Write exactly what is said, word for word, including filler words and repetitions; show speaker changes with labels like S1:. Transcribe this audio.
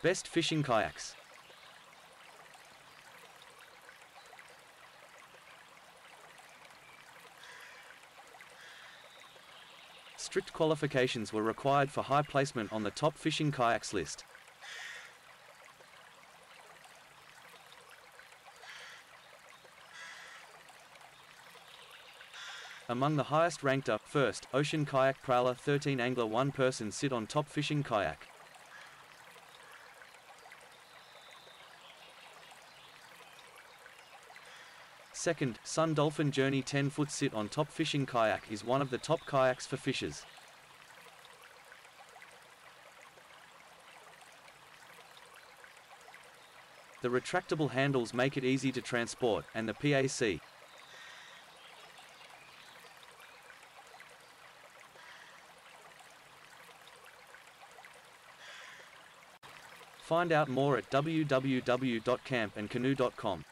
S1: Best fishing kayaks. Strict qualifications were required for high placement on the top fishing kayaks list. Among the highest ranked are, first, Ocean Kayak Prowler thirteen angler one person sit on top fishing kayak. Second, Sun Dolphin Journey ten foot sit on top fishing kayak is one of the top kayaks for fishers. The retractable handles make it easy to transport, and the P A C Find out more at w w w dot camp and canoe dot com.